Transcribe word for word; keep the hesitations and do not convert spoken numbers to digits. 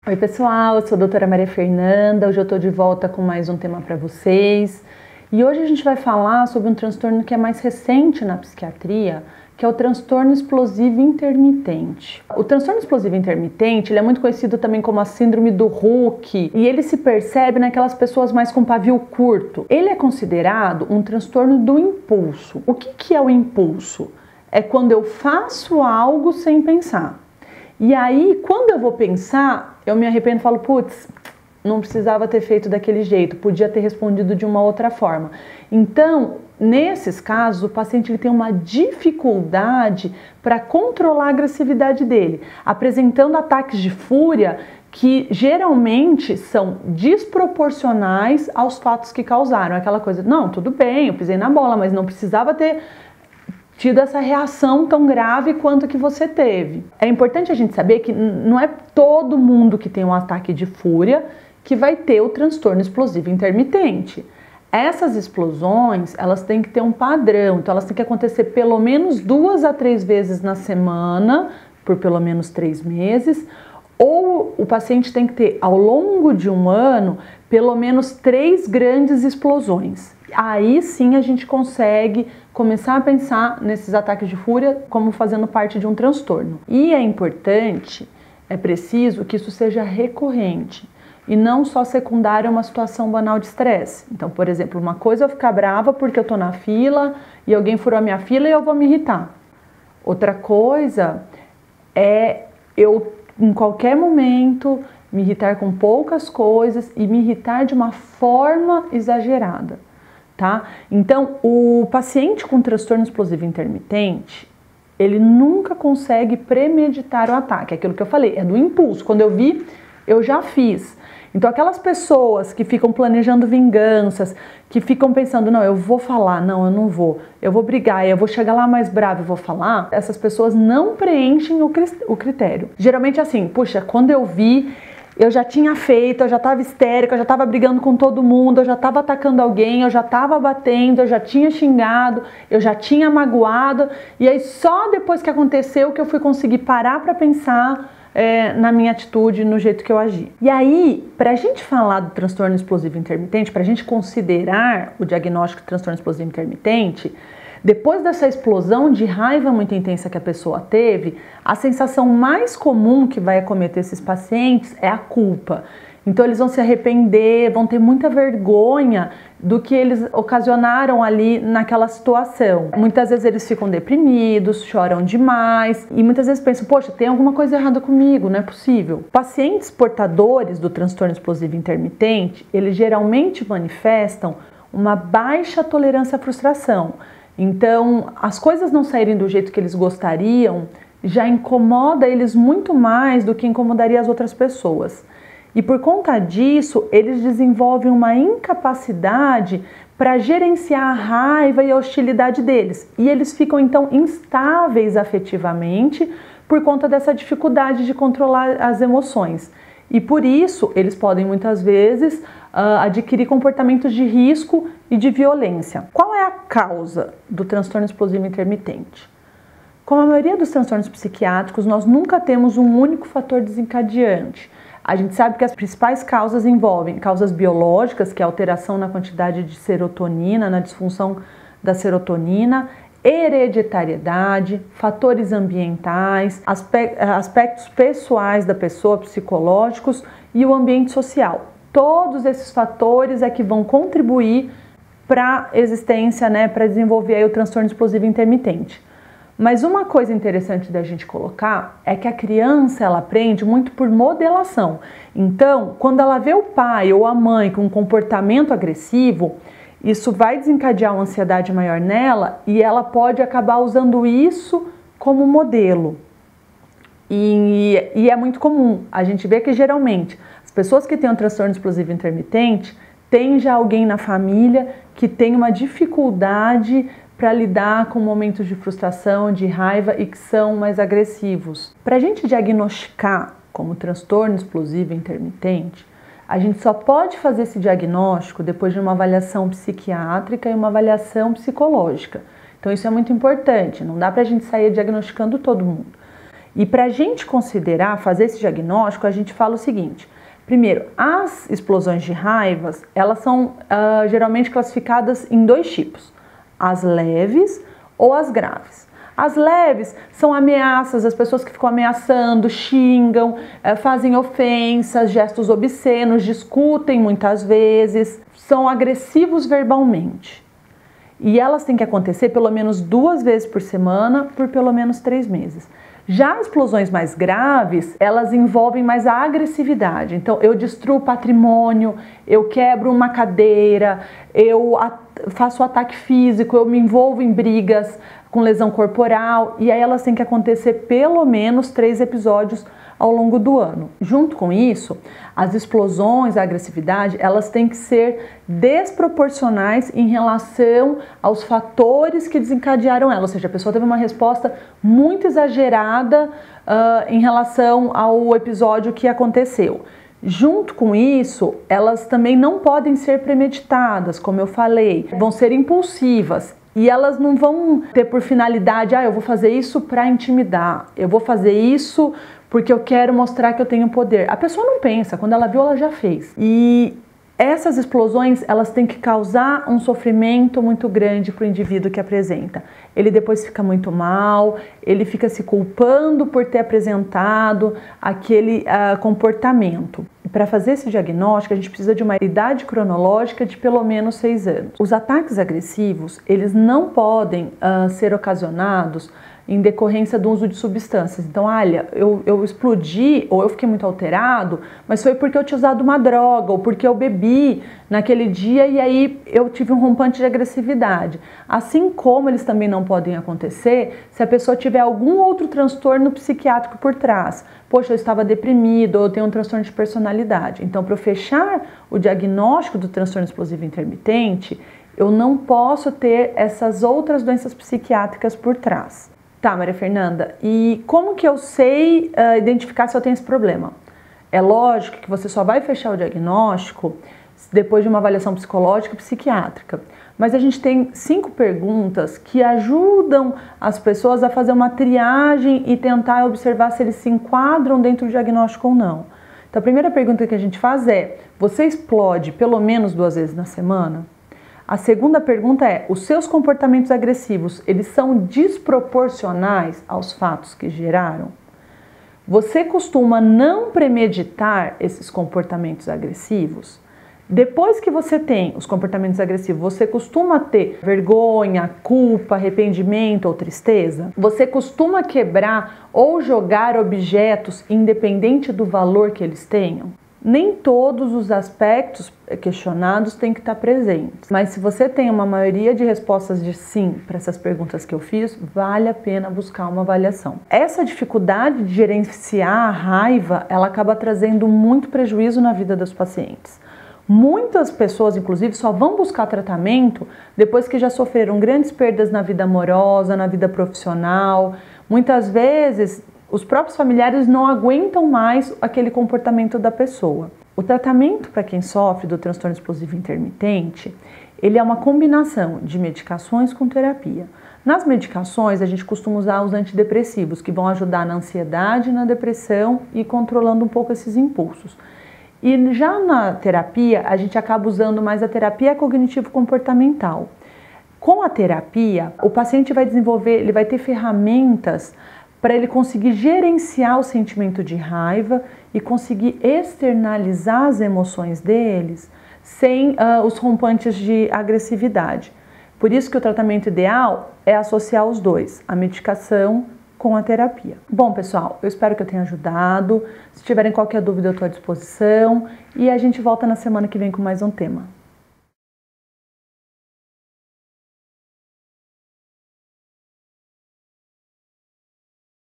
Oi pessoal, eu sou a doutora Maria Fernanda, hoje eu estou de volta com mais um tema para vocês e hoje a gente vai falar sobre um transtorno que é mais recente na psiquiatria, que é o transtorno explosivo intermitente. O transtorno explosivo intermitente ele é muito conhecido também como a síndrome do Hulk e ele se percebe naquelas pessoas mais com pavio curto. Ele é considerado um transtorno do impulso. O que, que é o impulso? É quando eu faço algo sem pensar. E aí, quando eu vou pensar, eu me arrependo e falo, putz, não precisava ter feito daquele jeito, podia ter respondido de uma outra forma. Então, nesses casos, o paciente ele tem uma dificuldade para controlar a agressividade dele, apresentando ataques de fúria que geralmente são desproporcionais aos fatos que causaram. Aquela coisa, não, tudo bem, eu pisei na bola, mas não precisava ter tido essa reação tão grave quanto que você teve. É importante a gente saber que não é todo mundo que tem um ataque de fúria que vai ter o transtorno explosivo intermitente. Essas explosões, elas têm que ter um padrão, então elas têm que acontecer pelo menos duas a três vezes na semana, por pelo menos três meses, ou o paciente tem que ter, ao longo de um ano, pelo menos três grandes explosões. Aí sim a gente consegue começar a pensar nesses ataques de fúria como fazendo parte de um transtorno. E é importante, é preciso que isso seja recorrente e não só secundário a uma situação banal de estresse. Então, por exemplo, uma coisa é eu ficar brava porque eu tô na fila e alguém furou a minha fila e eu vou me irritar. Outra coisa é eu, em qualquer momento, me irritar com poucas coisas e me irritar de uma forma exagerada. Tá? Então, o paciente com transtorno explosivo intermitente, ele nunca consegue premeditar o ataque. Aquilo que eu falei, é do impulso. Quando eu vi, eu já fiz. Então, aquelas pessoas que ficam planejando vinganças, que ficam pensando, não, eu vou falar, não, eu não vou, eu vou brigar, eu vou chegar lá mais bravo e vou falar, essas pessoas não preenchem o critério. Geralmente assim, puxa, quando eu vi, eu já tinha feito, eu já estava histérica, eu já estava brigando com todo mundo, eu já estava atacando alguém, eu já estava batendo, eu já tinha xingado, eu já tinha magoado, e aí só depois que aconteceu que eu fui conseguir parar para pensar é, na minha atitude, no jeito que eu agi. E aí, para a gente falar do transtorno explosivo intermitente, para a gente considerar o diagnóstico de transtorno explosivo intermitente, depois dessa explosão de raiva muito intensa que a pessoa teve, a sensação mais comum que vai acometer esses pacientes é a culpa. Então eles vão se arrepender, vão ter muita vergonha do que eles ocasionaram ali naquela situação. Muitas vezes eles ficam deprimidos, choram demais e muitas vezes pensam, poxa, tem alguma coisa errada comigo, não é possível. Pacientes portadores do transtorno explosivo intermitente, eles geralmente manifestam uma baixa tolerância à frustração. Então, as coisas não saírem do jeito que eles gostariam já incomoda eles muito mais do que incomodaria as outras pessoas. E por conta disso, eles desenvolvem uma incapacidade para gerenciar a raiva e a hostilidade deles. E eles ficam então instáveis afetivamente por conta dessa dificuldade de controlar as emoções. E por isso, eles podem muitas vezes uh, adquirir comportamentos de risco e de violência. Qual é a causa do transtorno explosivo intermitente? Como a maioria dos transtornos psiquiátricos, nós nunca temos um único fator desencadeante. A gente sabe que as principais causas envolvem causas biológicas, que é a alteração na quantidade de serotonina, na disfunção da serotonina, hereditariedade, fatores ambientais, aspectos pessoais da pessoa, psicológicos e o ambiente social. Todos esses fatores é que vão contribuir para a existência, né, para desenvolver aí o transtorno explosivo intermitente. Mas uma coisa interessante da gente colocar é que a criança ela aprende muito por modelação. Então, quando ela vê o pai ou a mãe com um comportamento agressivo, isso vai desencadear uma ansiedade maior nela e ela pode acabar usando isso como modelo. E, e é muito comum. A gente vê que geralmente as pessoas que têm um transtorno explosivo intermitente têm já alguém na família que tem uma dificuldade para lidar com momentos de frustração, de raiva e que são mais agressivos. Para a gente diagnosticar como transtorno explosivo intermitente, a gente só pode fazer esse diagnóstico depois de uma avaliação psiquiátrica e uma avaliação psicológica. Então isso é muito importante, não dá para a gente sair diagnosticando todo mundo. E para a gente considerar, fazer esse diagnóstico, a gente fala o seguinte: primeiro, as explosões de raivas, elas são uh, geralmente classificadas em dois tipos, as leves ou as graves. As leves são ameaças, as pessoas que ficam ameaçando, xingam, uh, fazem ofensas, gestos obscenos, discutem muitas vezes, são agressivos verbalmente. E elas têm que acontecer pelo menos duas vezes por semana, por pelo menos três meses. Já as explosões mais graves, elas envolvem mais a agressividade. Então, eu destruo patrimônio, eu quebro uma cadeira, eu faço ataque físico, eu me envolvo em brigas com lesão corporal. E aí elas têm que acontecer pelo menos três episódios ao longo do ano. Junto com isso, as explosões, a agressividade, elas têm que ser desproporcionais em relação aos fatores que desencadearam ela. Ou seja, a pessoa teve uma resposta muito exagerada uh, em relação ao episódio que aconteceu. Junto com isso, elas também não podem ser premeditadas, como eu falei, vão ser impulsivas. E elas não vão ter por finalidade, ah, eu vou fazer isso para intimidar, eu vou fazer isso porque eu quero mostrar que eu tenho poder. A pessoa não pensa, quando ela viu, ela já fez. E essas explosões, elas têm que causar um sofrimento muito grande para o indivíduo que apresenta. Ele depois fica muito mal, ele fica se culpando por ter apresentado aquele uh, comportamento. Para fazer esse diagnóstico, a gente precisa de uma idade cronológica de pelo menos seis anos. Os ataques agressivos, eles não podem uh, ser ocasionados em decorrência do uso de substâncias. Então, olha, eu, eu explodi ou eu fiquei muito alterado, mas foi porque eu tinha usado uma droga ou porque eu bebi naquele dia e aí eu tive um rompante de agressividade. Assim como eles também não podem acontecer se a pessoa tiver algum outro transtorno psiquiátrico por trás. Poxa, eu estava deprimido ou eu tenho um transtorno de personalidade. Então, para eu fechar o diagnóstico do transtorno explosivo intermitente, eu não posso ter essas outras doenças psiquiátricas por trás. Tá, Maria Fernanda, e como que eu sei uh, identificar se eu tenho esse problema? É lógico que você só vai fechar o diagnóstico depois de uma avaliação psicológica e psiquiátrica. Mas a gente tem cinco perguntas que ajudam as pessoas a fazer uma triagem e tentar observar se eles se enquadram dentro do diagnóstico ou não. Então a primeira pergunta que a gente faz é, você explode pelo menos duas vezes na semana? A segunda pergunta é, os seus comportamentos agressivos, eles são desproporcionais aos fatos que geraram? Você costuma não premeditar esses comportamentos agressivos? Depois que você tem os comportamentos agressivos, você costuma ter vergonha, culpa, arrependimento ou tristeza? Você costuma quebrar ou jogar objetos independente do valor que eles tenham? Nem todos os aspectos questionados têm que estar presentes, mas se você tem uma maioria de respostas de sim para essas perguntas que eu fiz, vale a pena buscar uma avaliação. Essa dificuldade de gerenciar a raiva, ela acaba trazendo muito prejuízo na vida dos pacientes. Muitas pessoas, inclusive, só vão buscar tratamento depois que já sofreram grandes perdas na vida amorosa, na vida profissional. Muitas vezes, os próprios familiares não aguentam mais aquele comportamento da pessoa. O tratamento para quem sofre do transtorno explosivo intermitente, ele é uma combinação de medicações com terapia. Nas medicações, a gente costuma usar os antidepressivos, que vão ajudar na ansiedade, na depressão e controlando um pouco esses impulsos. E já na terapia, a gente acaba usando mais a terapia cognitivo-comportamental. Com a terapia, o paciente vai desenvolver, ele vai ter ferramentas para ele conseguir gerenciar o sentimento de raiva e conseguir externalizar as emoções deles sem uh, os rompantes de agressividade. Por isso que o tratamento ideal é associar os dois, a medicação com a terapia. Bom, pessoal, eu espero que eu tenha ajudado. Se tiverem qualquer dúvida, eu estou à disposição e a gente volta na semana que vem com mais um tema.